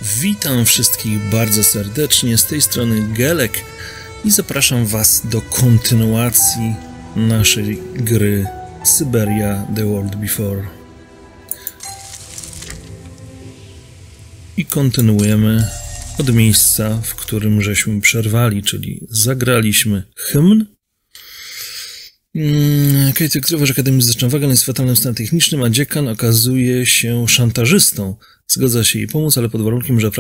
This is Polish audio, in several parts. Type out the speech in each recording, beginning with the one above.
Witam wszystkich bardzo serdecznie, z tej strony Gelek i zapraszam Was do kontynuacji naszej gry Syberia The World Before. I kontynuujemy od miejsca, w którym żeśmy przerwali, czyli zagraliśmy hymn. Kate odkrywa, że Akademii Muzyczna Wagan jest w fatalnym stanie technicznym, a dziekan okazuje się szantażystą. Zgadza się jej pomóc, ale pod warunkiem, że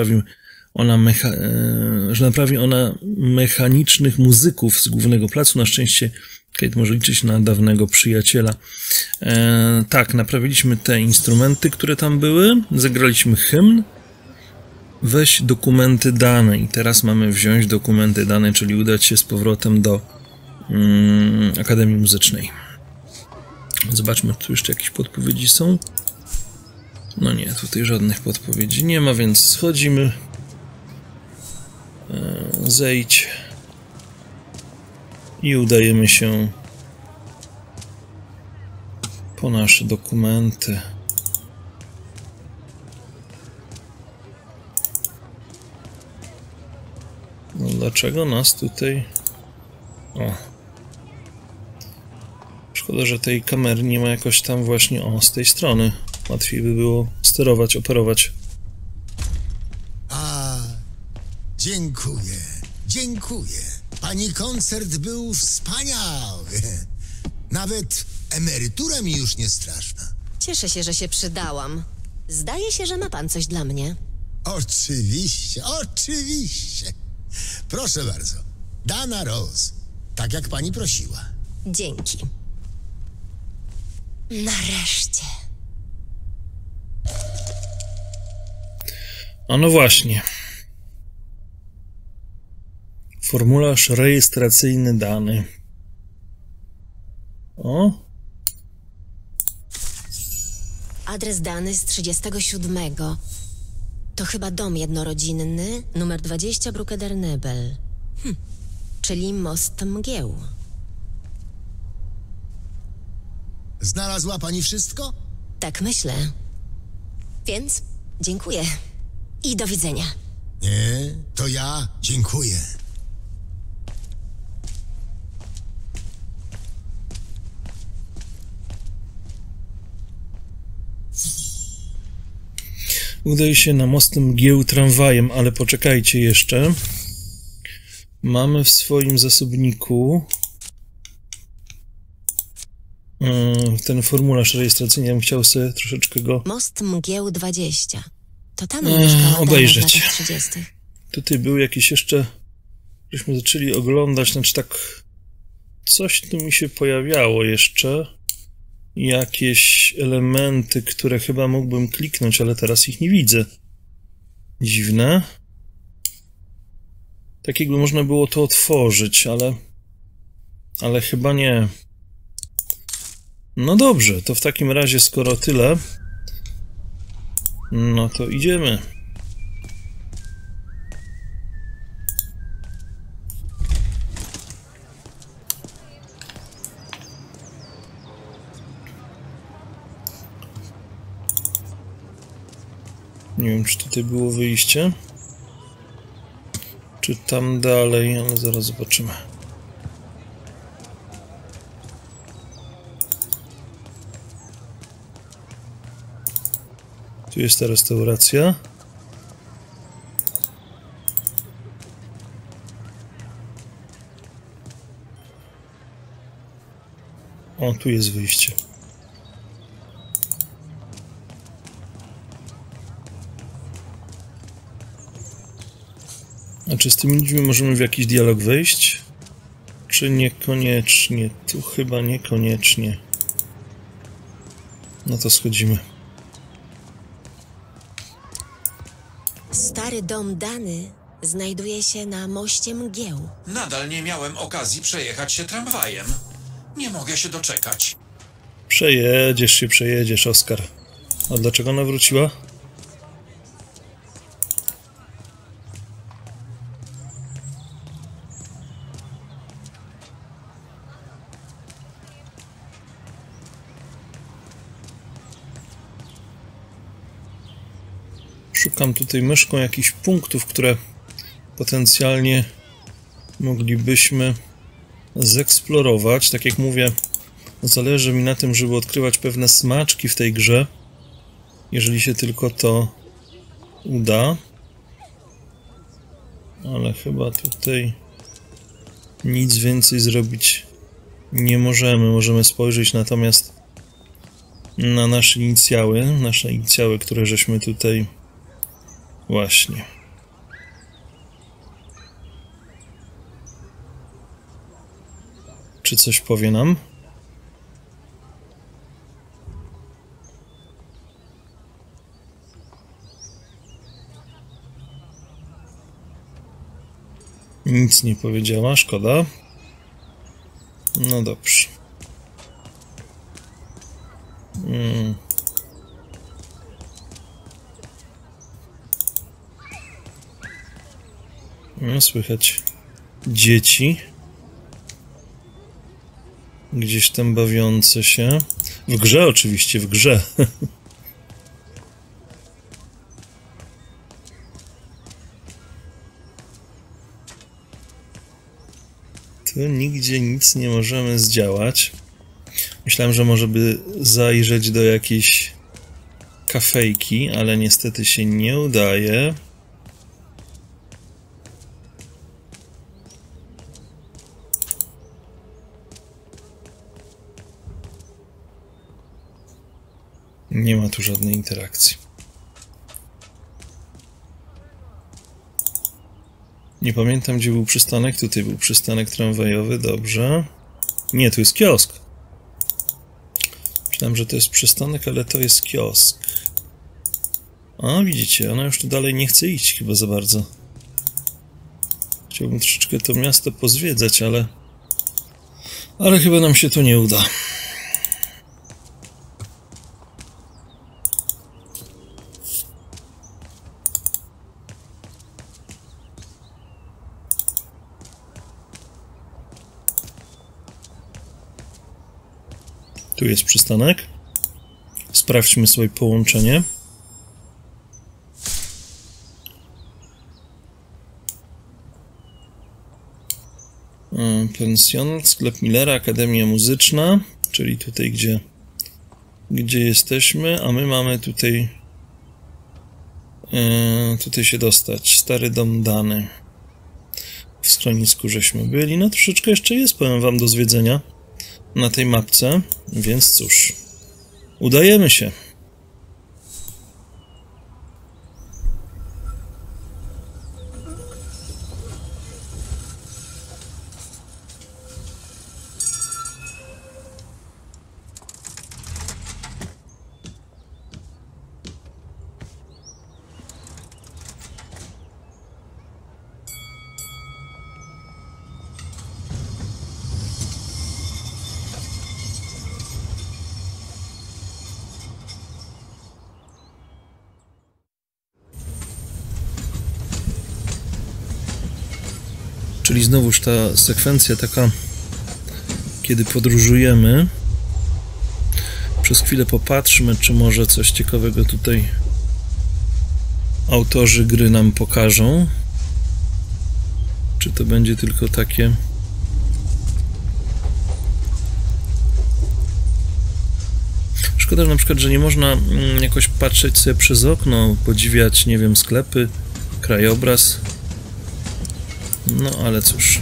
naprawi ona mechanicznych muzyków z głównego placu. Na szczęście Kate może liczyć na dawnego przyjaciela. Tak, naprawiliśmy te instrumenty, które tam były. Zagraliśmy hymn. Weź dokumenty dane. I teraz mamy wziąć dokumenty dane, czyli udać się z powrotem do Akademii Muzycznej. Zobaczmy, tu jeszcze jakieś podpowiedzi są. No nie, tutaj żadnych podpowiedzi nie ma, więc schodzimy. Zejdź. I udajemy się po nasze dokumenty. No dlaczego nas tutaj... O. Szkoda, że tej kamery nie ma jakoś tam właśnie, z tej strony. Łatwiej by było sterować, operować. Dziękuję. Pani koncert był wspaniały. Nawet emerytura mi już nie straszna. Cieszę się, że się przydałam. Zdaje się, że ma pan coś dla mnie. Oczywiście. Proszę bardzo. Dana Rose. Tak jak pani prosiła. Dzięki. Nareszcie. A no właśnie. Formularz rejestracyjny dany. O. Adres dany z 37. To chyba dom jednorodzinny, numer 20 Bruckeder-Nebel. Czyli most mgieł. Znalazła pani wszystko? Tak myślę. Więc dziękuję. I do widzenia. Nie, to ja dziękuję. Udaj się na most mgieł tramwajem, ale poczekajcie jeszcze. Mamy w swoim zasobniku ten formularz rejestracyjny. Ja bym chciał sobie troszeczkę go... Most mgieł 20. To tam mieszkała obejrzeć. w latach 30. Tutaj były jakieś jeszcze... Żeśmy zaczęli oglądać, znaczy tak... Coś tu mi się pojawiało jeszcze. Jakieś elementy, które chyba mógłbym kliknąć, ale teraz ich nie widzę. Dziwne. Tak jakby można było to otworzyć, ale chyba nie. No dobrze, to w takim razie skoro tyle, no to idziemy. Nie wiem, czy tutaj było wyjście, czy tam dalej, ale zaraz zobaczymy. Tu jest ta restauracja. O, tu jest wyjście. A czy z tymi ludźmi możemy w jakiś dialog wejść? Czy niekoniecznie? Tu chyba niekoniecznie. No to schodzimy. Stary dom Dany znajduje się na moście mgieł. Nadal nie miałem okazji przejechać się tramwajem. Nie mogę się doczekać. Przejedziesz, Oskar. A dlaczego ona wróciła? Szukam tutaj myszką jakichś punktów, które potencjalnie moglibyśmy zeksplorować. Tak jak mówię, zależy mi na tym, żeby odkrywać pewne smaczki w tej grze. Jeżeli się tylko to uda. Ale chyba tutaj nic więcej zrobić nie możemy. Możemy spojrzeć natomiast na nasze inicjały, które żeśmy tutaj właśnie. Czy coś powie nam? Nic nie powiedziała, szkoda. No dobrze. No, słychać dzieci. Gdzieś tam bawiące się. W grze oczywiście, w grze. Tu nigdzie nic nie możemy zdziałać. Myślałem, że może by zajrzeć do jakiejś kafejki, ale niestety się nie udaje. Nie ma tu żadnej interakcji. Nie pamiętam, gdzie był przystanek. Tutaj był przystanek tramwajowy, dobrze. Nie, tu jest kiosk. Myślałem, że to jest przystanek, ale to jest kiosk. A, widzicie, ona już tu dalej nie chce iść chyba za bardzo. Chciałbym troszeczkę to miasto pozwiedzać, ale chyba nam się to nie uda. Tu jest przystanek. Sprawdźmy sobie połączenie. Pensjonat, sklep Millera, Akademia Muzyczna, czyli tutaj, gdzie jesteśmy, a my mamy tutaj się dostać. Stary dom Dany. W schronisku żeśmy byli. No troszeczkę jeszcze jest, powiem wam, do zwiedzenia na tej mapce, więc cóż, udajemy się. Czyli znowuż ta sekwencja taka, kiedy podróżujemy. Przez chwilę popatrzmy, czy może coś ciekawego tutaj autorzy gry nam pokażą. Czy to będzie tylko takie... Szkoda, że na przykład, że nie można jakoś patrzeć sobie przez okno, podziwiać, nie wiem, sklepy, krajobraz. No, ale cóż.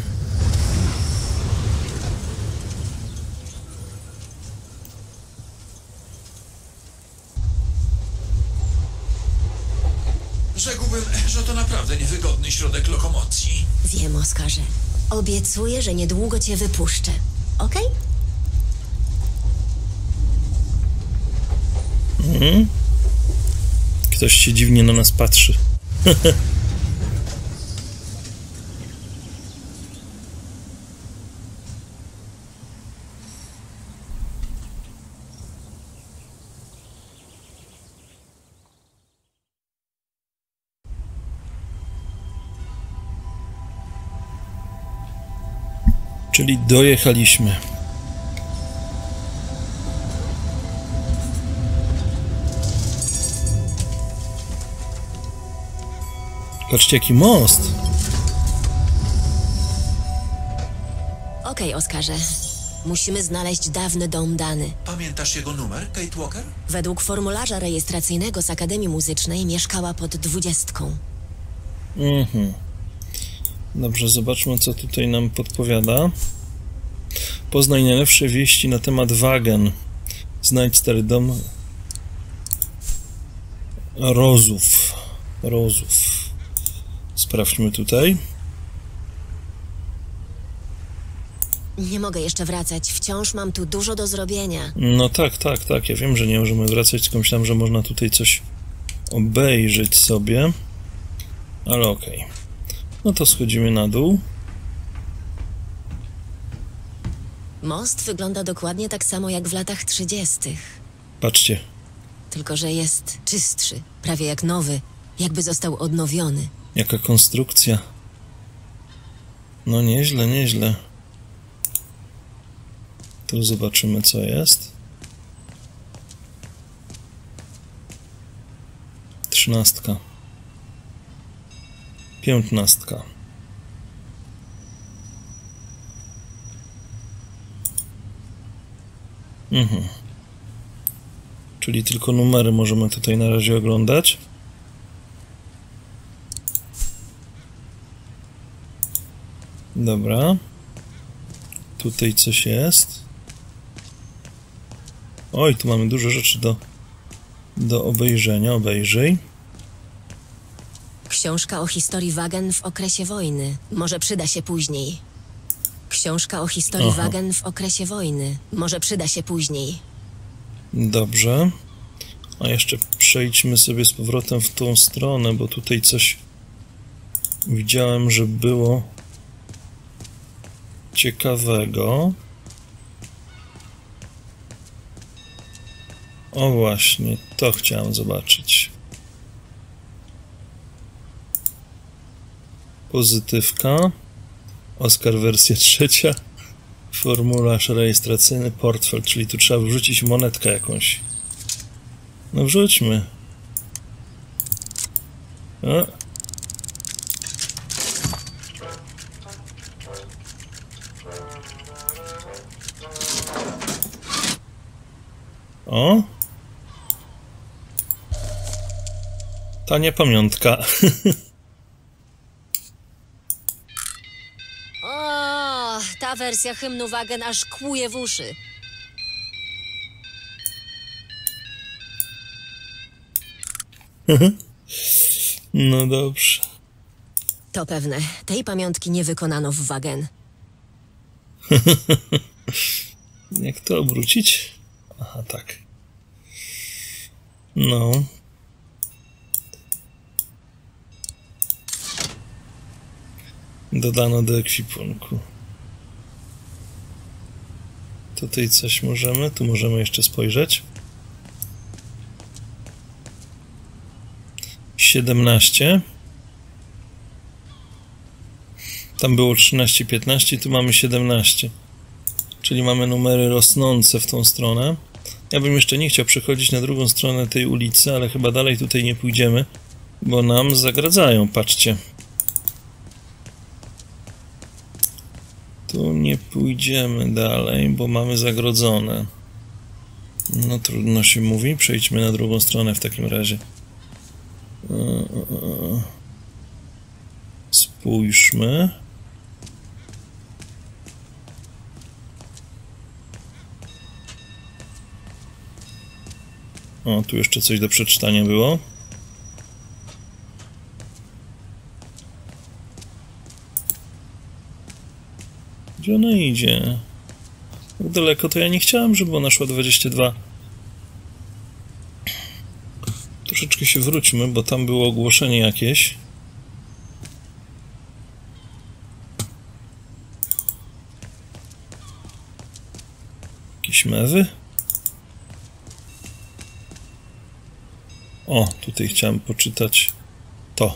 Rzekłbym, że to naprawdę niewygodny środek lokomocji. Wiem, Oskarze. Obiecuję, że niedługo cię wypuszczę. Okej? Ktoś się dziwnie na nas patrzy. Czyli dojechaliśmy. Patrzcie, jaki most! Okej, Oskarze. Musimy znaleźć dawny dom Dany. Pamiętasz jego numer, Kate Walker? Według formularza rejestracyjnego z Akademii Muzycznej mieszkała pod 20. Dobrze, zobaczmy, co tutaj nam podpowiada. Poznaj najnowsze wieści na temat Wagen. Znajdź stary dom Rozów. Sprawdźmy tutaj. Nie mogę jeszcze wracać. Wciąż mam tu dużo do zrobienia. No tak. Ja wiem, że nie możemy wracać, tylko myślałem, że można tutaj coś obejrzeć sobie. Ale okej. No to schodzimy na dół. Most wygląda dokładnie tak samo jak w latach 30. Patrzcie. Tylko że jest czystszy. Prawie jak nowy. Jakby został odnowiony. Jaka konstrukcja. No nieźle. Tu zobaczymy, co jest. 13. 15. Czyli tylko numery możemy tutaj na razie oglądać. Dobra. Tutaj coś jest. Oj, tu mamy dużo rzeczy do obejrzenia. Obejrzyj. Książka o historii Wagen w okresie wojny. Może przyda się później. Książka o historii Wagen w okresie wojny. Może przyda się później. Dobrze. A jeszcze przejdźmy sobie z powrotem w tą stronę, bo tutaj coś widziałem, że było ciekawego. O właśnie, to chciałem zobaczyć. Pozytywka. Oskar wersja 3. Formularz rejestracyjny, portfel, czyli tu trzeba wrzucić monetkę jakąś. No wrzućmy. O! Tania pamiątka. O, ta wersja hymnu Wagen aż kłuje w uszy. No dobrze. To pewne. Tej pamiątki nie wykonano w Wagen. Jak to obrócić? Aha, tak. No. Dodano do ekwipunku. Tutaj coś możemy, tu możemy jeszcze spojrzeć. 17. Tam było 13, 15, tu mamy 17. Czyli mamy numery rosnące w tą stronę. Ja bym jeszcze nie chciał przechodzić na drugą stronę tej ulicy, ale chyba dalej tutaj nie pójdziemy, bo nam zagradzają, patrzcie. Tu nie pójdziemy dalej, bo mamy zagrodzone. No trudno się mówi, przejdźmy na drugą stronę w takim razie. Spójrzmy. O, tu jeszcze coś do przeczytania było. Gdzie ona idzie? Tak daleko to ja nie chciałem, żeby ona szła 22. Troszeczkę się wróćmy, bo tam było ogłoszenie jakieś. Jakieś mewy? O, tutaj chciałem poczytać to.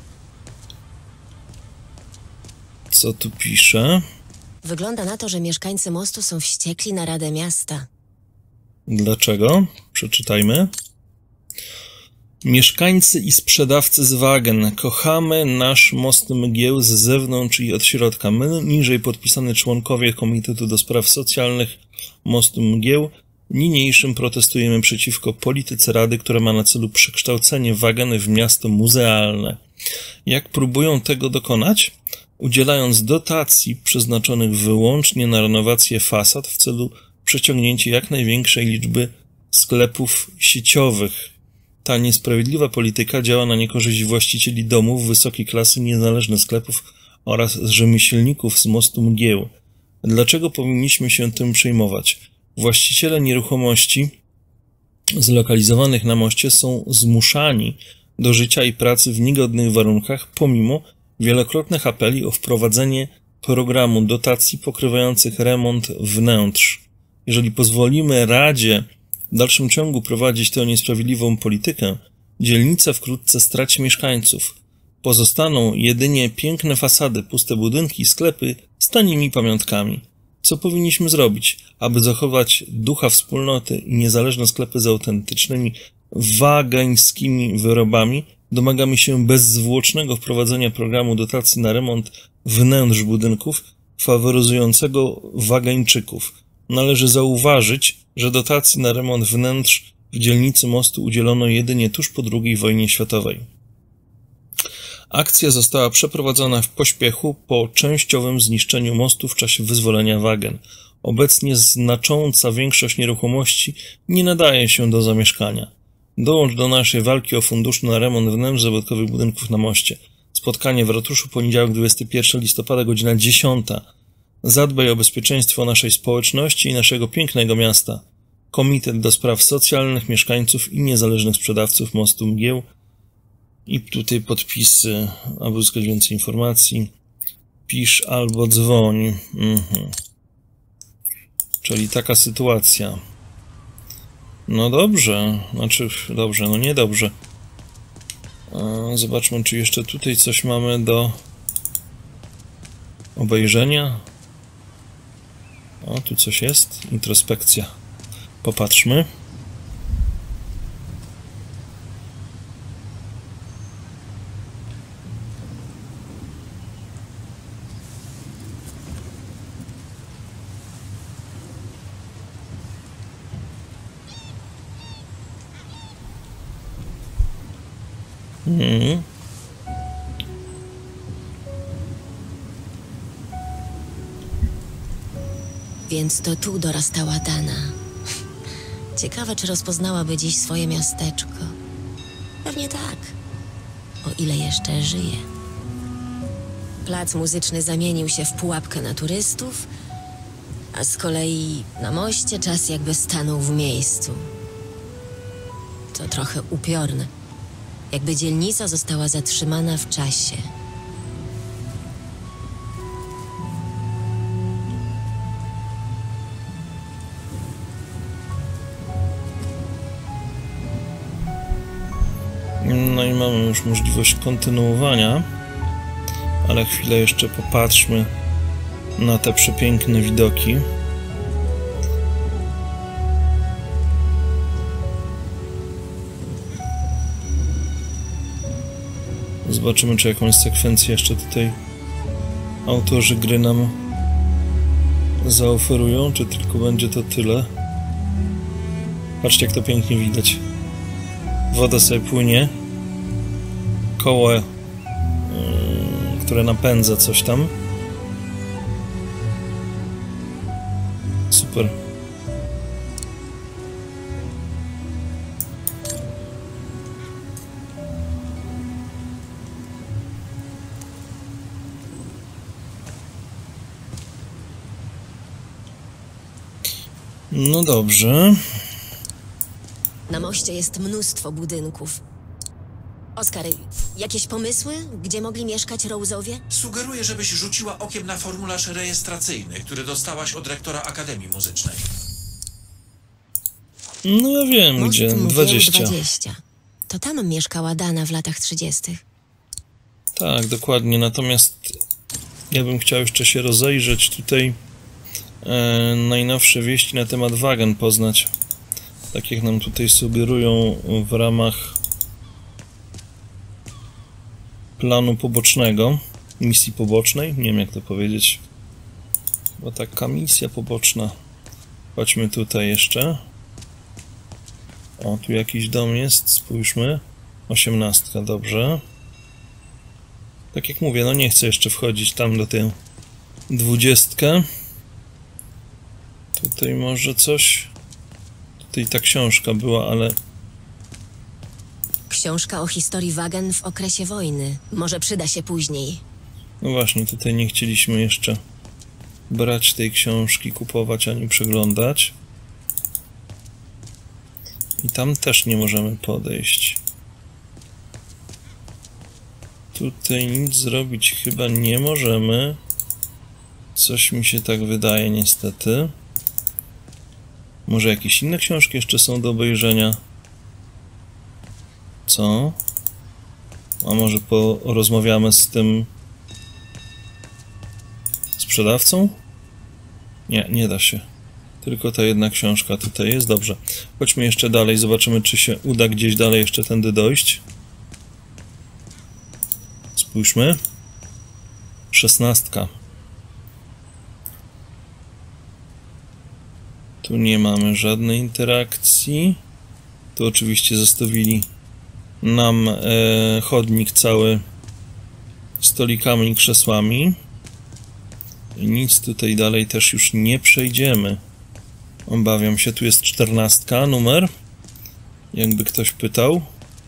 Co tu pisze? Wygląda na to, że mieszkańcy mostu są wściekli na Radę Miasta. Dlaczego? Przeczytajmy. Mieszkańcy i sprzedawcy z Wagen. Kochamy nasz most mgieł z zewnątrz i od środka. My, niżej podpisani członkowie Komitetu do Spraw Socjalnych Mostu Mgieł, niniejszym protestujemy przeciwko polityce Rady, która ma na celu przekształcenie Wagen w miasto muzealne. Jak próbują tego dokonać? Udzielając dotacji przeznaczonych wyłącznie na renowację fasad w celu przeciągnięcia jak największej liczby sklepów sieciowych. Ta niesprawiedliwa polityka działa na niekorzyść właścicieli domów wysokiej klasy, niezależnych sklepów oraz rzemieślników z Mostu Mgieł. Dlaczego powinniśmy się tym przejmować? Właściciele nieruchomości zlokalizowanych na moście są zmuszani do życia i pracy w niegodnych warunkach, pomimo wielokrotnych apeli o wprowadzenie programu dotacji pokrywających remont wnętrz. Jeżeli pozwolimy Radzie w dalszym ciągu prowadzić tę niesprawiedliwą politykę, dzielnica wkrótce straci mieszkańców. Pozostaną jedynie piękne fasady, puste budynki i sklepy z tanimi pamiątkami. Co powinniśmy zrobić, aby zachować ducha wspólnoty i niezależne sklepy z autentycznymi wageńskimi wyrobami? Domagamy się bezzwłocznego wprowadzenia programu dotacji na remont wnętrz budynków faworyzującego Wageńczyków. Należy zauważyć, że dotacji na remont wnętrz w dzielnicy mostu udzielono jedynie tuż po II wojnie światowej. Akcja została przeprowadzona w pośpiechu po częściowym zniszczeniu mostu w czasie wyzwolenia Wagen. Obecnie znacząca większość nieruchomości nie nadaje się do zamieszkania. Dołącz do naszej walki o fundusz na remont wnętrz zabytkowych budynków na moście. Spotkanie w ratuszu, poniedziałek 21 listopada, godzina 10. Zadbaj o bezpieczeństwo naszej społeczności i naszego pięknego miasta. Komitet do Spraw Socjalnych Mieszkańców i Niezależnych Sprzedawców Mostu Mgieł. I tutaj podpisy, aby uzyskać więcej informacji. Pisz albo dzwoń. Czyli taka sytuacja. No dobrze. Dobrze, no niedobrze. Zobaczmy, czy jeszcze tutaj coś mamy do obejrzenia. O, tu coś jest. Introspekcja. Popatrzmy. Więc to tu dorastała Dana. Ciekawe, czy rozpoznałaby dziś swoje miasteczko. Pewnie tak. O ile jeszcze żyje. Plac muzyczny zamienił się w pułapkę na turystów, a z kolei na moście czas jakby stanął w miejscu. To trochę upiorne. Jakby dzielnica została zatrzymana w czasie. No i mamy już możliwość kontynuowania, ale chwilę jeszcze popatrzmy na te przepiękne widoki. Zobaczymy, czy jakąś sekwencję jeszcze tutaj autorzy gry nam zaoferują, czy tylko będzie to tyle. Patrzcie, jak to pięknie widać. Woda sobie płynie. Koło, które napędza coś tam. Super. No dobrze. Na moście jest mnóstwo budynków. Oskar, jakieś pomysły? Gdzie mogli mieszkać Rose'owie? Sugeruję, żebyś rzuciła okiem na formularz rejestracyjny, który dostałaś od rektora Akademii Muzycznej. No ja wiem, Most gdzie. Mgieł 20. 20. To tam mieszkała Dana w latach 30. Tak, dokładnie. Natomiast ja bym chciał jeszcze się rozejrzeć tutaj, najnowsze wieści na temat Wagen poznać. Tak jak nam tutaj sugerują w ramach planu pobocznego, misji pobocznej, nie wiem jak to powiedzieć, bo taka misja poboczna. Chodźmy tutaj jeszcze. O, tu jakiś dom jest, spójrzmy. 18, dobrze. Tak jak mówię, no nie chcę jeszcze wchodzić tam do tej 20. Tutaj może coś. Tutaj ta książka była, ale... Książka o historii Wagen w okresie wojny. Może przyda się później. No właśnie, tutaj nie chcieliśmy jeszcze brać tej książki, kupować ani przeglądać. I tam też nie możemy podejść. Tutaj nic zrobić chyba nie możemy. Coś mi się tak wydaje niestety. Może jakieś inne książki jeszcze są do obejrzenia? Co? A może porozmawiamy z tym sprzedawcą? Nie, nie da się. Tylko ta jedna książka tutaj jest. Dobrze. Chodźmy jeszcze dalej, zobaczymy, czy się uda gdzieś dalej jeszcze tędy dojść. Spójrzmy. 16. Tu nie mamy żadnej interakcji. Tu oczywiście zostawili nam chodnik cały stolikami i krzesłami. I nic tutaj dalej też już nie przejdziemy. Obawiam się, tu jest 14 numer. Jakby ktoś pytał.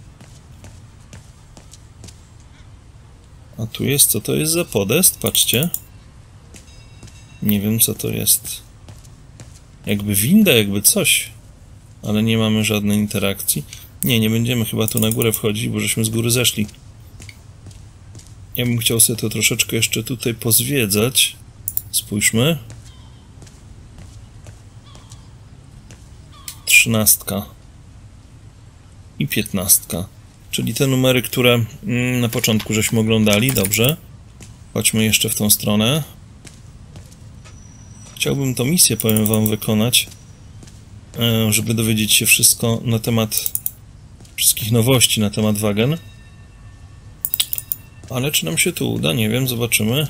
A tu jest, co to jest za podest? Patrzcie. Nie wiem, co to jest. Jakby winda, jakby coś. Ale nie mamy żadnej interakcji. Nie będziemy chyba tu na górę wchodzić, bo żeśmy z góry zeszli. Ja bym chciał sobie to troszeczkę jeszcze tutaj pozwiedzać. Spójrzmy. 13. I 15. Czyli te numery, które na początku żeśmy oglądali. Dobrze. Chodźmy jeszcze w tą stronę. Chciałbym tą misję, powiem wam, wykonać, żeby dowiedzieć się wszystko na temat wszystkich nowości na temat Wagen. Ale czy nam się tu uda? Nie wiem, zobaczymy.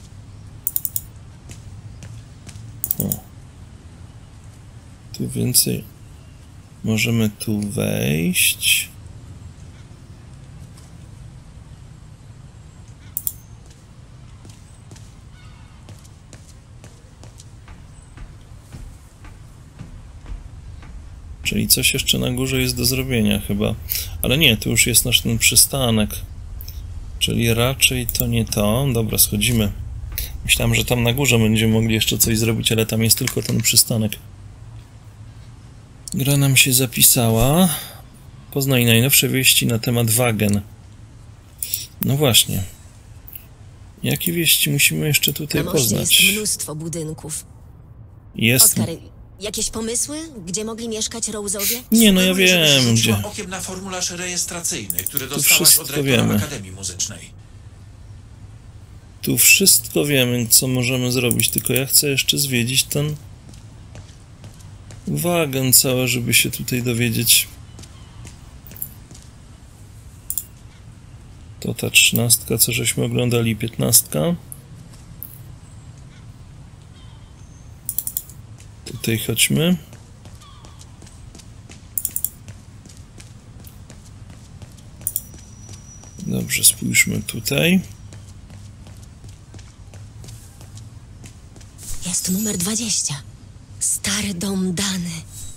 O. Tu więcej. Możemy tu wejść. Czyli coś jeszcze na górze jest do zrobienia chyba. Ale nie, tu już jest nasz ten przystanek. Czyli raczej to nie to. Dobra, schodzimy. Myślałem, że tam na górze będziemy mogli jeszcze coś zrobić, ale tam jest tylko ten przystanek. Gra nam się zapisała. Poznaj najnowsze wieści na temat Wagen. No właśnie. Jakie wieści musimy jeszcze tutaj na moście poznać? jest mnóstwo budynków. Jest. Oskar, jakieś pomysły? Gdzie mogli mieszkać Rose'owie? Nie, no ja Sugeruję, żebyś wiem, rzuciła gdzie. okiem na formularz rejestracyjny, który dostałaś od wszystko rektora wiemy. Akademii Muzycznej. Tu wszystko wiemy, co możemy zrobić, tylko ja chcę jeszcze zwiedzić ten Wagen całe, żeby się tutaj dowiedzieć. To ta 13, co żeśmy oglądali, 15. Tutaj chodźmy. Dobrze, spójrzmy tutaj. Jest numer 20. Stary dom Dany.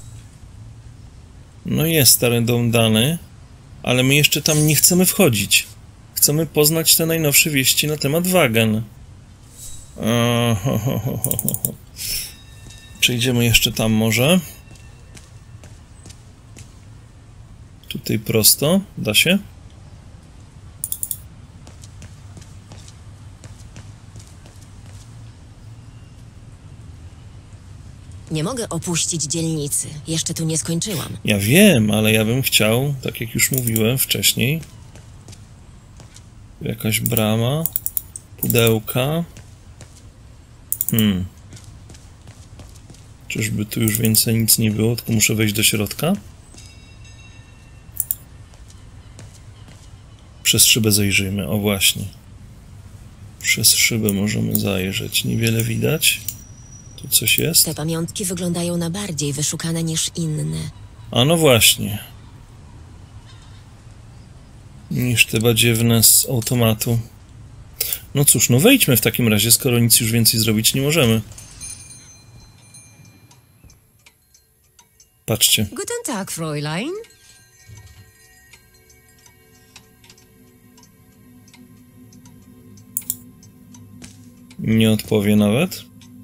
No jest stary dom Dany, ale my jeszcze tam nie chcemy wchodzić. Chcemy poznać te najnowsze wieści na temat Wagen. Przejdziemy jeszcze tam może. Tutaj prosto. Da się? Nie mogę opuścić dzielnicy. Jeszcze tu nie skończyłam. Ja wiem, ale ja bym chciał, tak jak już mówiłem wcześniej, jakaś brama, pudełka. Czyżby tu już więcej nic nie było, tylko muszę wejść do środka? Przez szybę zajrzyjmy, o właśnie. Przez szybę możemy zajrzeć. Niewiele widać. Tu coś jest? Te pamiątki wyglądają na bardziej wyszukane niż inne. A no właśnie. Niż te badziewne z automatu. No cóż, no wejdźmy w takim razie, skoro nic już więcej zrobić nie możemy. Patrzcie. Guten Tag, Fräulein. Nie odpowie nawet.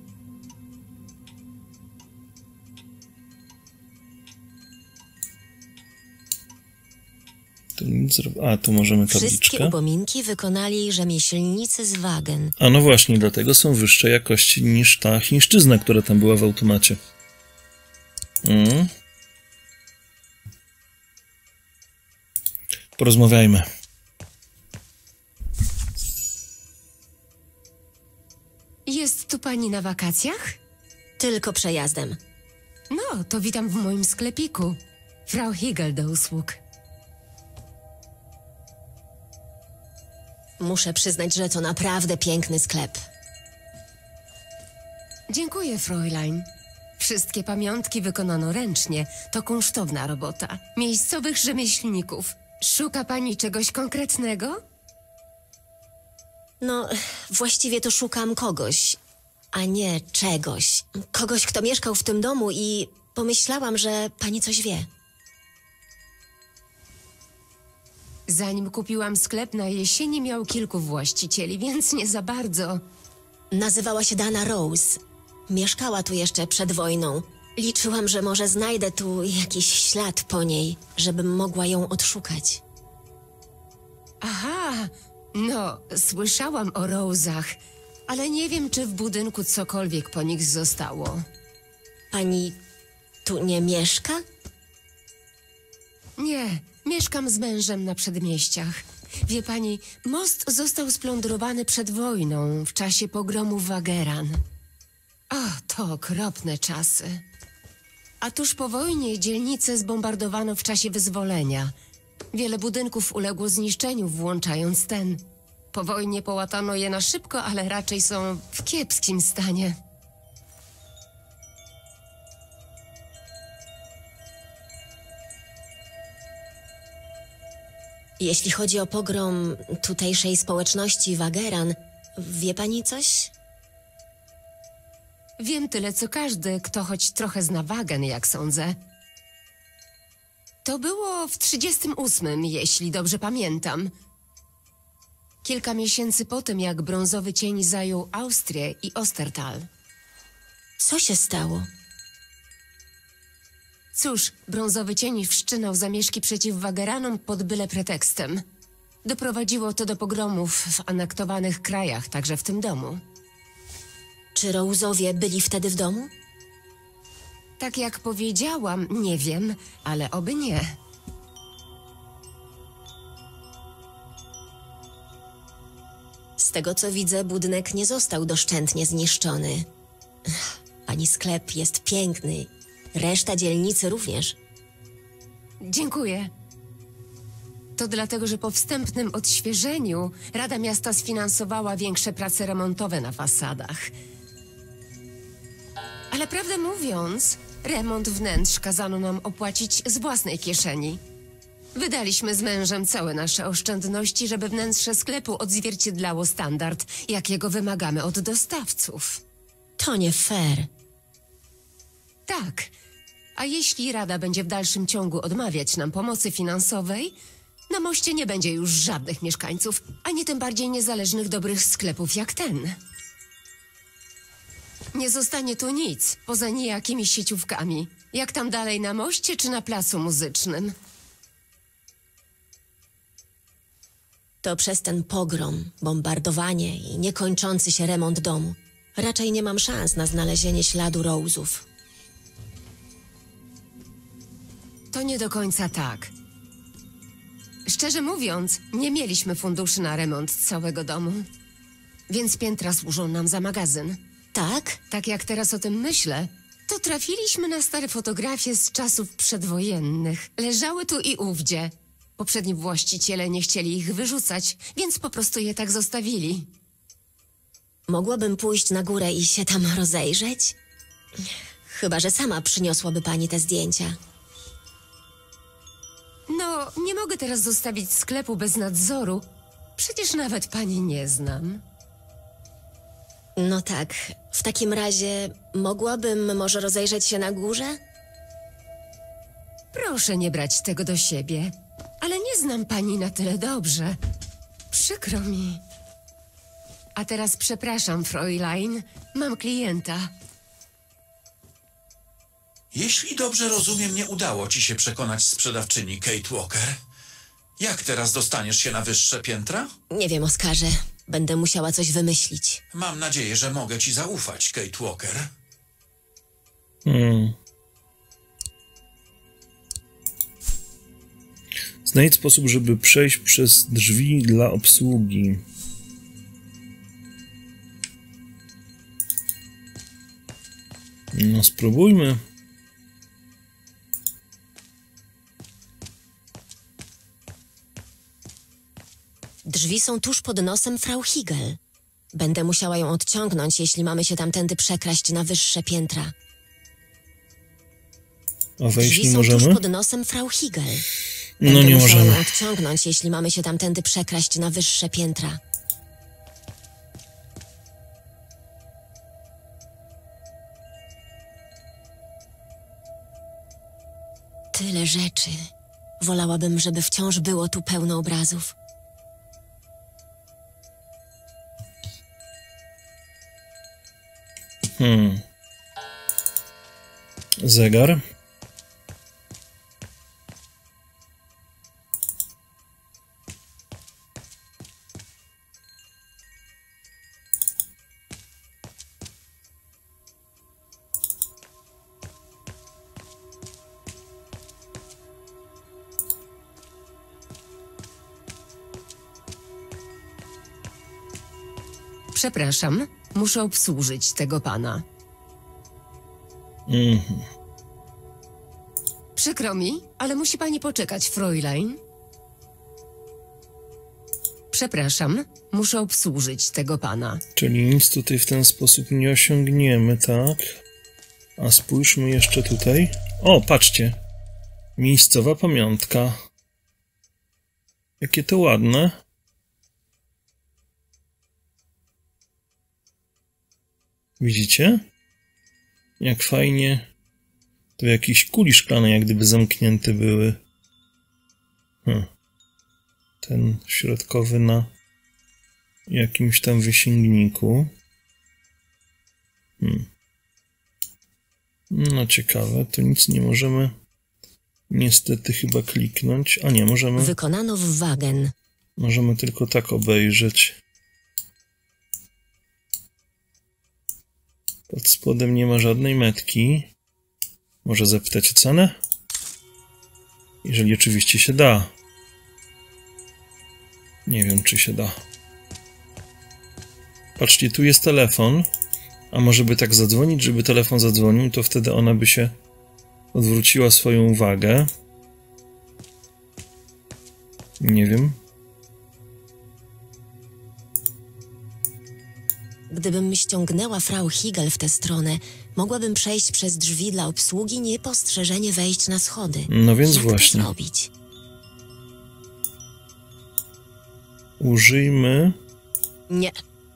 To nic A, tu możemy Wszystkie tabliczkę. upominki wykonali rzemieślnicy z Wagen. A no właśnie, dlatego są wyższej jakości niż ta chińszczyzna, która tam była w automacie. Porozmawiajmy. Jest tu pani na wakacjach? Tylko przejazdem. No, to witam w moim sklepiku. Frau Higel do usług. Muszę przyznać, że to naprawdę piękny sklep. Dziękuję, Fräulein. Wszystkie pamiątki wykonano ręcznie. To kunsztowna robota. Miejscowych rzemieślników. Szuka pani czegoś konkretnego? No, właściwie to szukam kogoś, a nie czegoś. Kogoś, kto mieszkał w tym domu i pomyślałam, że pani coś wie. Zanim kupiłam sklep na jesieni, miał kilku właścicieli, więc nie za bardzo. Nazywała się Dana Rose. Mieszkała tu jeszcze przed wojną. Liczyłam, że może znajdę tu jakiś ślad po niej, żebym mogła ją odszukać. Aha, no, słyszałam o Rose'ach, ale nie wiem, czy w budynku cokolwiek po nich zostało. Pani tu nie mieszka? Nie, mieszkam z mężem na przedmieściach. Wie pani, most został splądrowany przed wojną, w czasie pogromu Wageran. O, to okropne czasy. A tuż po wojnie dzielnicę zbombardowano w czasie wyzwolenia. Wiele budynków uległo zniszczeniu, włączając ten. Po wojnie połatano je na szybko, ale raczej są w kiepskim stanie. Jeśli chodzi o pogrom tutejszej społeczności Wageran, wie pani coś? Wiem tyle, co każdy, kto choć trochę zna Wagen, jak sądzę. To było w 38, jeśli dobrze pamiętam. Kilka miesięcy po tym, jak brązowy cień zajął Austrię i Ostertal. Co się stało? Cóż, brązowy cień wszczynał zamieszki przeciw Wageranom pod byle pretekstem. Doprowadziło to do pogromów w anektowanych krajach, także w tym domu. Czy Rose'owie byli wtedy w domu? Tak jak powiedziałam, nie wiem, ale oby nie. Z tego co widzę, budynek nie został doszczętnie zniszczony. Pani sklep jest piękny. Reszta dzielnicy również. Dziękuję. To dlatego, że po wstępnym odświeżeniu Rada Miasta sfinansowała większe prace remontowe na fasadach. Ale prawdę mówiąc, remont wnętrz kazano nam opłacić z własnej kieszeni. Wydaliśmy z mężem całe nasze oszczędności, żeby wnętrze sklepu odzwierciedlało standard, jakiego wymagamy od dostawców. To nie fair. Tak. A jeśli Rada będzie w dalszym ciągu odmawiać nam pomocy finansowej, na moście nie będzie już żadnych mieszkańców, ani tym bardziej niezależnych dobrych sklepów jak ten. Nie zostanie tu nic, poza niejakimi sieciówkami. Jak tam dalej na moście, czy na placu muzycznym? To przez ten pogrom, bombardowanie i niekończący się remont domu. Raczej nie mam szans na znalezienie śladu Rose'ów. To nie do końca tak. Szczerze mówiąc, nie mieliśmy funduszy na remont całego domu. Więc piętra służą nam za magazyn. Tak? Tak jak teraz o tym myślę, to trafiliśmy na stare fotografie z czasów przedwojennych. Leżały tu i ówdzie. Poprzedni właściciele nie chcieli ich wyrzucać, więc po prostu je tak zostawili. Mogłabym pójść na górę i się tam rozejrzeć? Chyba że sama przyniosłaby pani te zdjęcia. No, nie mogę teraz zostawić sklepu bez nadzoru. Przecież nawet pani nie znam. No tak, w takim razie mogłabym może rozejrzeć się na górze? Proszę nie brać tego do siebie. Ale nie znam pani na tyle dobrze. Przykro mi. A teraz przepraszam, Fräulein. Mam klienta. Jeśli dobrze rozumiem, nie udało ci się przekonać sprzedawczyni Kate Walker. Jak teraz dostaniesz się na wyższe piętra? Nie wiem, Oskarze. Będę musiała coś wymyślić. Mam nadzieję, że mogę ci zaufać, Kate Walker. Znajdź sposób, żeby przejść przez drzwi dla obsługi. No, spróbujmy. Drzwi są tuż pod nosem Frau Higel. Będę musiała ją odciągnąć, jeśli mamy się tamtędy przekraść na wyższe piętra. A wejść Drzwi nie są możemy? tuż pod nosem Frau Higel. No Będę nie musiała ją możemy. odciągnąć, jeśli mamy się tamtędy przekraść na wyższe piętra. Tyle rzeczy. Wolałabym, żeby wciąż było tu pełno obrazów. Zegar. Przepraszam, muszę obsłużyć tego pana. Przykro mi, ale musi pani poczekać, Fräulein. Przepraszam, muszę obsłużyć tego pana. Czyli nic tutaj w ten sposób nie osiągniemy, tak? A spójrzmy jeszcze tutaj. O, patrzcie. Miejscowa pamiątka. Jakie to ładne. Widzicie? Jak fajnie. To jakieś kuli szklane jak gdyby zamknięte były. Ten środkowy na jakimś tam wysięgniku. No ciekawe, tu nic nie możemy niestety chyba kliknąć. A nie, możemy. Wykonano w Wagen. Możemy tylko tak obejrzeć. Pod spodem nie ma żadnej metki. Może zapytać o cenę? Jeżeli oczywiście się da. Nie wiem, czy się da. Patrzcie, tu jest telefon. A może by tak zadzwonić, żeby telefon zadzwonił, to wtedy ona by się odwróciła swoją uwagę. Nie wiem. Gdybym ściągnęła Frau Higel w tę stronę, mogłabym przejść przez drzwi dla obsługi, niepostrzeżenie wejść na schody. No więc Jak właśnie. to zrobić? Użyjmy... Nie.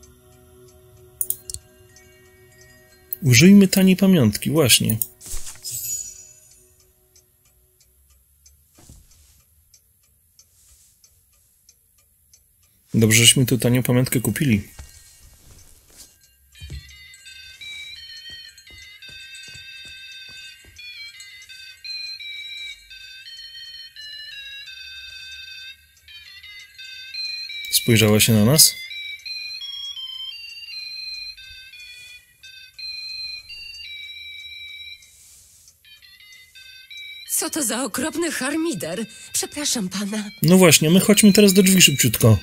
Użyjmy taniej pamiątki, właśnie. Dobrze, żeśmy tu tanią pamiątkę kupili. Spojrzała się na nas? Co to za okropny harmider? Przepraszam pana. No właśnie, my chodźmy teraz do drzwi szybciutko.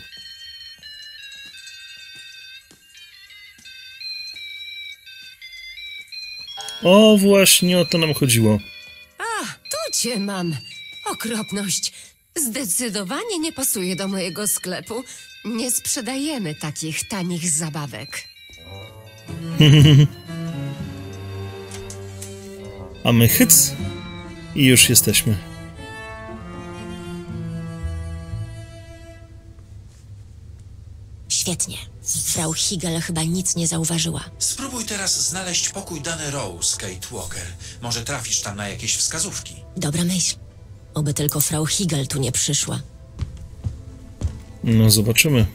O, właśnie o to nam chodziło. A, tu cię mam. Okropność. Zdecydowanie nie pasuje do mojego sklepu. Nie sprzedajemy takich tanich zabawek. A my hyc i już jesteśmy. Świetnie. Frau Higel chyba nic nie zauważyła. Spróbuj teraz znaleźć pokój Dany Rose, Kate Walker. Może trafisz tam na jakieś wskazówki. Dobra myśl. Oby tylko Frau Higel tu nie przyszła. No, zobaczymy.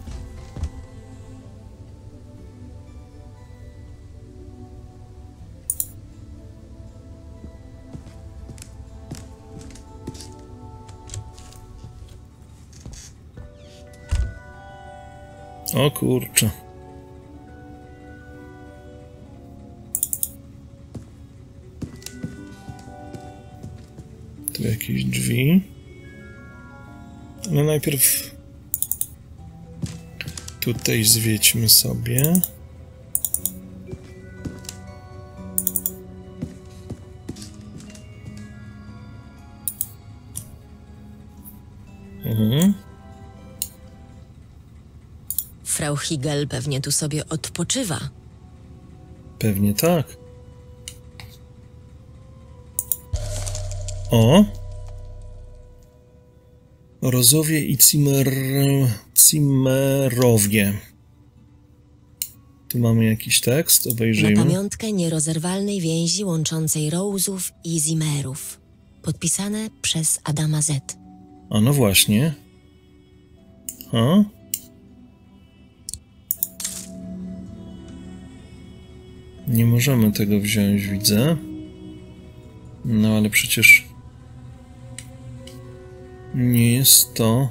O kurczę. Tu jakieś drzwi. No najpierw tutaj zwiedźmy sobie. Frau Higel pewnie tu sobie odpoczywa. Pewnie tak. O! Rozowie i Cimerowie. Tu mamy jakiś tekst, Na obejrzyjmy. pamiątkę nierozerwalnej więzi łączącej Rose'ów i Zimmerów. Podpisane przez Adama Z. A no właśnie. A? Nie możemy tego wziąć, widzę. No ale przecież nie jest to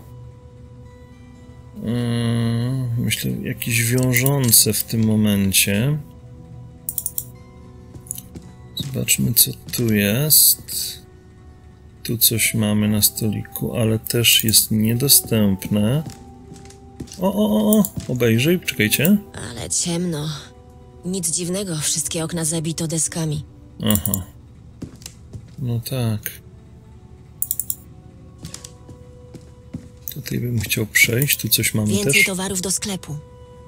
myślę jakieś wiążące w tym momencie. Zobaczmy, co tu jest. Tu coś mamy na stoliku, ale też jest niedostępne. O, obejrzyj, czekajcie. Ale ciemno. Nic dziwnego, wszystkie okna zabito deskami. Aha. No tak. Tutaj bym chciał przejść, tu coś mamy Więcej też. towarów do sklepu.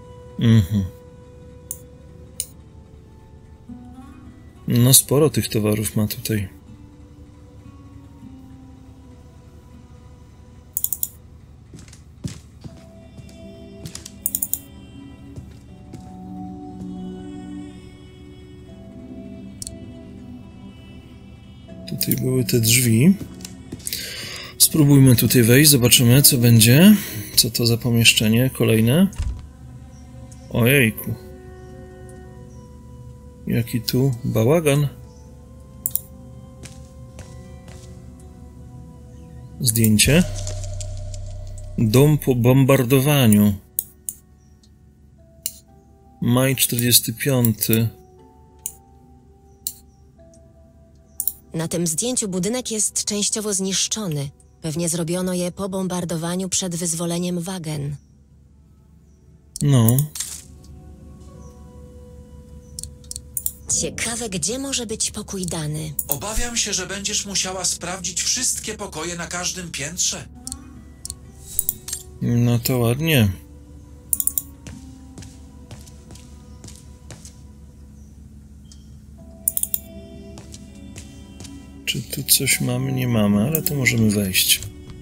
No sporo tych towarów ma tutaj. Tutaj były te drzwi. Spróbujmy tutaj wejść, zobaczymy, co będzie. Co to za pomieszczenie kolejne? Ojejku. Jaki tu bałagan. Zdjęcie. Dom po bombardowaniu. Maj 45. Na tym zdjęciu budynek jest częściowo zniszczony. Pewnie zrobiono je po bombardowaniu przed wyzwoleniem Wagen. No. Ciekawe, gdzie może być pokój Dany. Obawiam się, że będziesz musiała sprawdzić wszystkie pokoje na każdym piętrze. No to ładnie. Czy tu coś mamy? Nie mamy, ale to możemy wejść.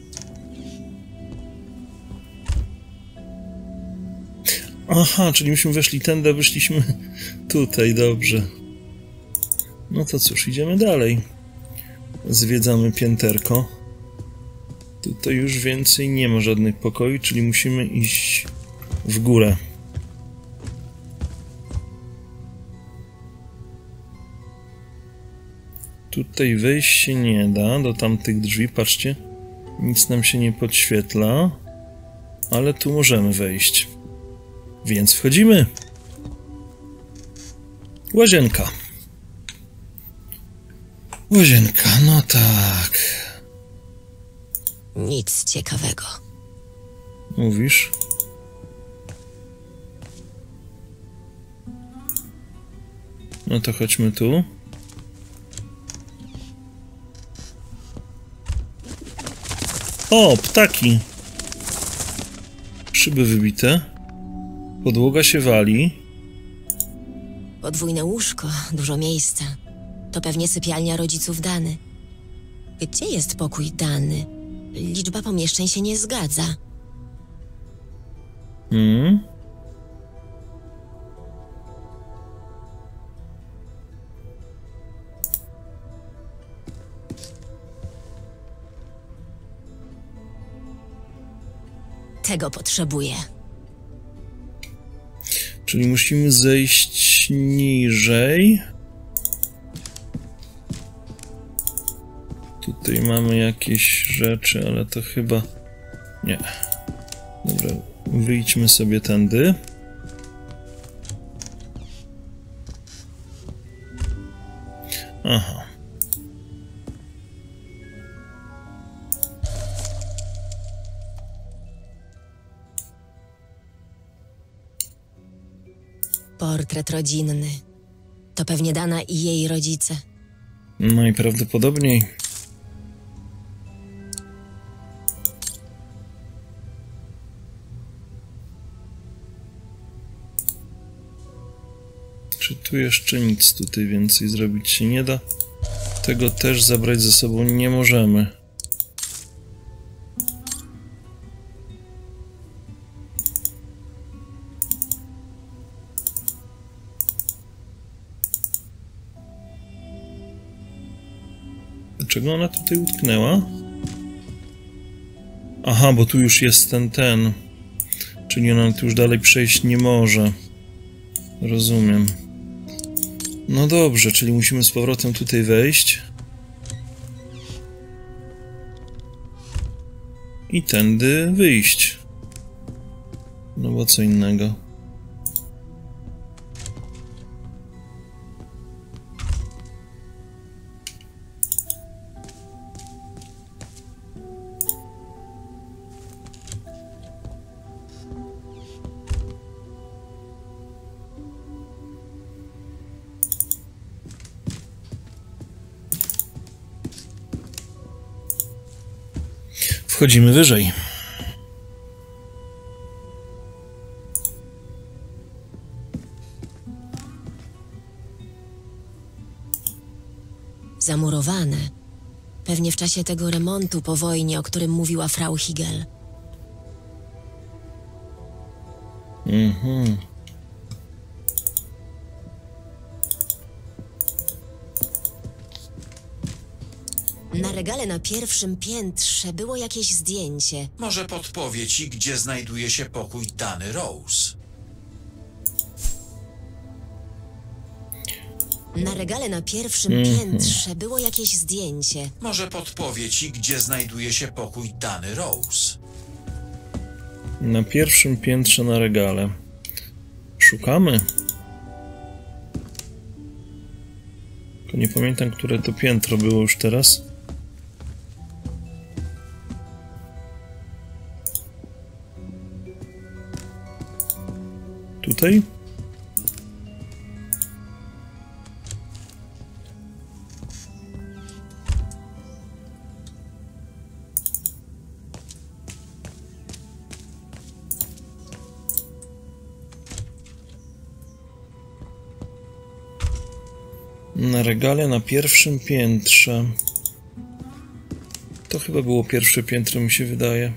Aha, czyli myśmy weszli tędy, a wyszliśmy tutaj, dobrze. No to cóż, idziemy dalej. Zwiedzamy pięterko. Tutaj już więcej nie ma żadnych pokoi, czyli musimy iść w górę. Tutaj wejść się nie da do tamtych drzwi, patrzcie. Nic nam się nie podświetla. Ale tu możemy wejść. Więc wchodzimy. Łazienka. Łazienka, no tak. Nic ciekawego. Mówisz? No to chodźmy tu. O, ptaki. Szyby wybite. Podłoga się wali. Podwójne łóżko, dużo miejsca. To pewnie sypialnia rodziców Dany. Gdzie jest pokój Dany? Liczba pomieszczeń się nie zgadza. Tego potrzebuję. Czyli musimy zejść niżej. Tutaj mamy jakieś rzeczy, ale to chyba... Nie. Dobra, wyjdźmy sobie tędy. Aha. Portret rodzinny. To pewnie Dana i jej rodzice. Najprawdopodobniej. Czy tu jeszcze nic tutaj więcej zrobić się nie da? Tego też zabrać ze sobą nie możemy. Dlaczego ona tutaj utknęła? Aha, bo tu już jest ten. Czyli ona tu już dalej przejść nie może. Rozumiem. No dobrze, czyli musimy z powrotem tutaj wejść. I tędy wyjść. No bo co innego. Wchodzimy wyżej. Zamurowane. Pewnie w czasie tego remontu po wojnie, o którym mówiła Frau Higel. Na regale na pierwszym piętrze było jakieś zdjęcie. Może podpowie ci, gdzie znajduje się pokój Dany Rose. Na regale na pierwszym piętrze było jakieś zdjęcie. Może podpowie ci, gdzie znajduje się pokój Dany Rose. Na pierwszym piętrze na regale. Szukamy. Tylko nie pamiętam, które to piętro było już teraz. Tutaj? Na regale na pierwszym piętrze. To chyba było pierwsze piętro, mi się wydaje.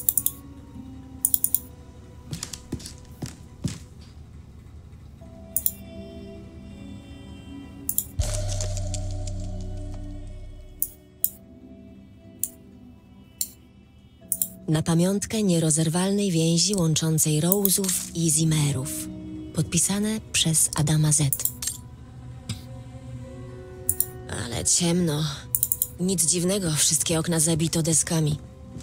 Na pamiątkę nierozerwalnej więzi łączącej Rose'ów i Zimmerów. Podpisane przez Adama Z. Ale ciemno. Nic dziwnego, wszystkie okna zabito deskami.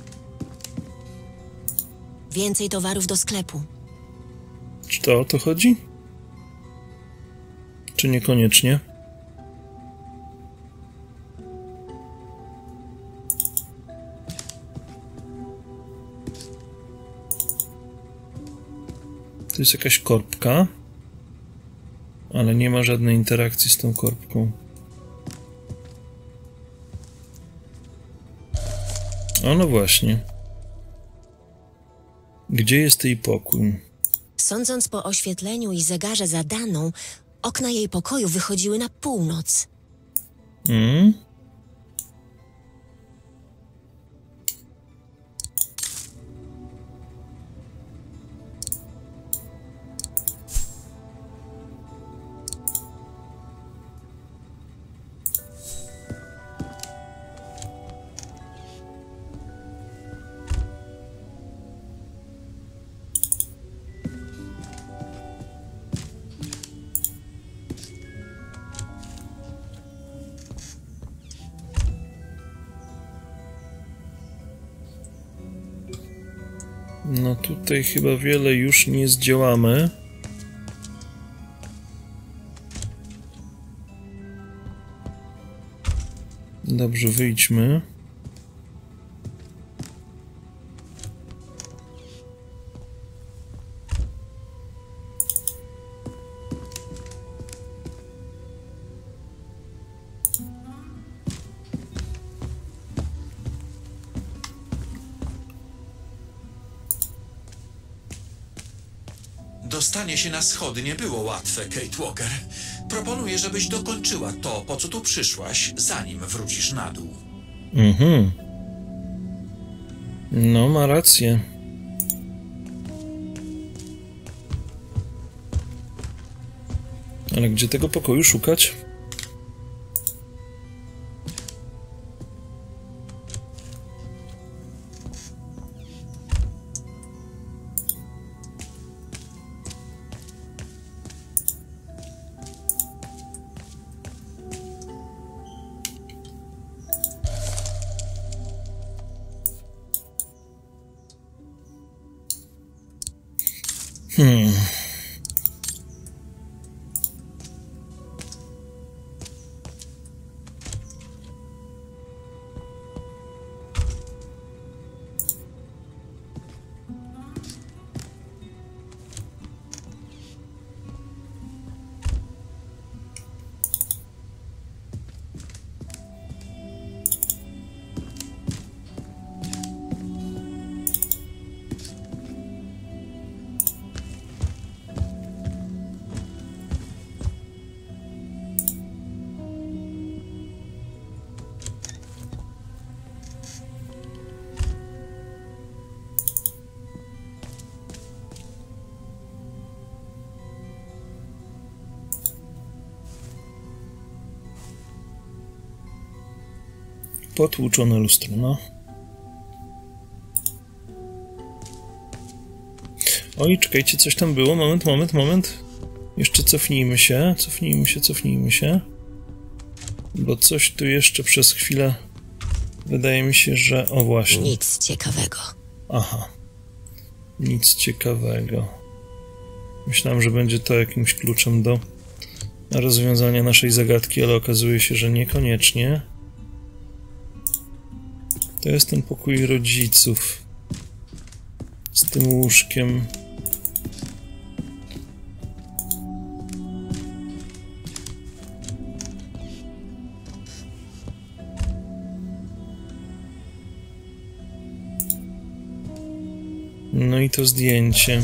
Więcej towarów do sklepu. Czy to o to chodzi? Czy niekoniecznie? To jest jakaś korbka, ale nie ma żadnej interakcji z tą korbką. O, no właśnie. Gdzie jest jej pokój? Sądząc po oświetleniu i zegarze za Daną, okna jej pokoju wychodziły na północ. Mm? No tutaj chyba wiele już nie zdziałamy. Dobrze, wyjdźmy. Dostanie się na schody nie było łatwe, Kate Walker. Proponuję, żebyś dokończyła to, po co tu przyszłaś, zanim wrócisz na dół. Mhm. No, ma rację. Ale gdzie tego pokoju szukać? Potłuczone lustro, no. Oj, czekajcie, coś tam było. Moment. Jeszcze cofnijmy się. Bo coś tu jeszcze przez chwilę wydaje mi się, że... O, właśnie. Nic ciekawego. Aha. Nic ciekawego. Myślałem, że będzie to jakimś kluczem do rozwiązania naszej zagadki, ale okazuje się, że niekoniecznie. To jest ten pokój rodziców. Z tym łóżkiem. No i to zdjęcie.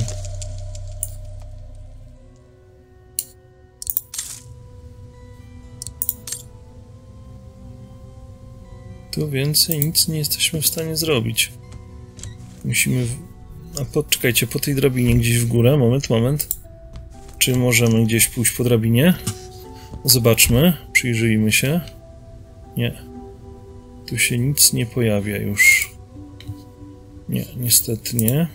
Tu więcej nic nie jesteśmy w stanie zrobić. Musimy... A poczekajcie, po tej drabinie gdzieś w górę. Moment. Czy możemy gdzieś pójść po drabinie? Zobaczmy, przyjrzyjmy się. Nie. Tu się nic nie pojawia już. Nie, niestety nie.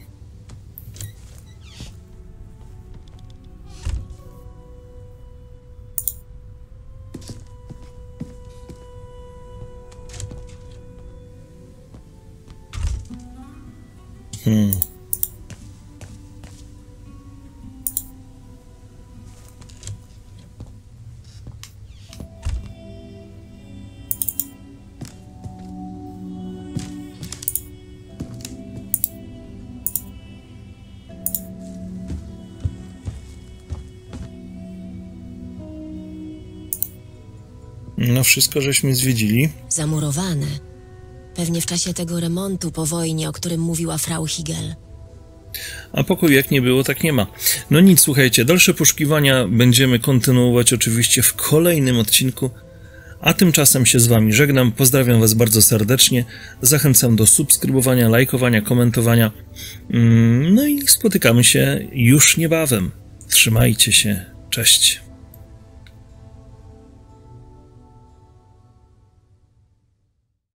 No wszystko żeśmy zwiedzili. Zamurowane. Pewnie w czasie tego remontu po wojnie, o którym mówiła Frau Higel. A pokój jak nie było, tak nie ma. No nic, słuchajcie, dalsze poszukiwania będziemy kontynuować oczywiście w kolejnym odcinku, a tymczasem się z wami żegnam, pozdrawiam was bardzo serdecznie, zachęcam do subskrybowania, lajkowania, komentowania, no i spotykamy się już niebawem. Trzymajcie się, cześć.